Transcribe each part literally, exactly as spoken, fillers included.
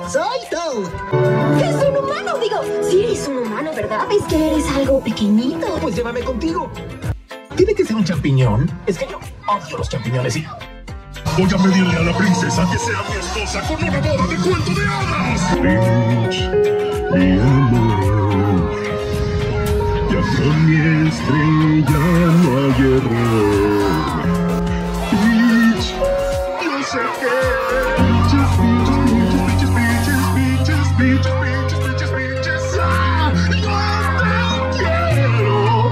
soy Toad. ¿Es un humano? Digo, si eres un humano, ¿verdad? Es que eres algo pequeñito. Pues llévame contigo. ¿Tiene que ser un champiñón? Es que yo odio los champiñones y... Voy a pedirle a la princesa que sea mi esposa con una boda de cuento de hadas. Peach, mi amor, ya con mi estrella no hay error. Peach, no sé qué. Peaches, peaches, peaches, peaches, peaches, peaches, peaches, peaches, peaches. ¡Ah! ¡Yo te quiero!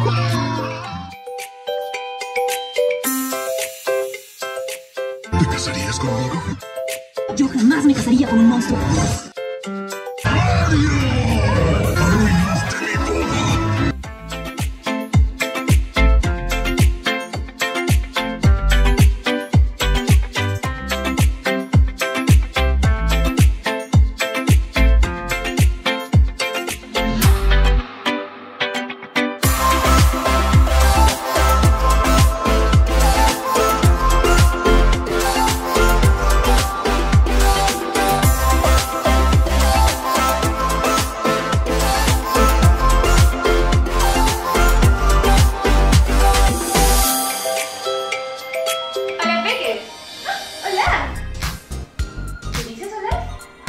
¿Te casarías conmigo? Yo jamás me casaría con un monstruo. ¡Mario! ¡Arruinaste mi boda! Hola, Pekes. Hola. ¿Qué dices, hola?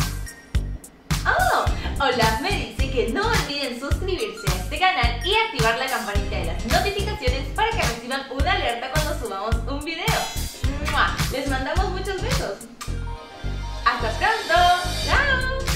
Oh, Olaf me dice que no olviden suscribirse a este canal y activar la campanita de las notificaciones para que reciban una alerta cuando subamos un video. ¡Mua! Les mandamos muchos besos. ¡Hasta pronto! ¡Chao!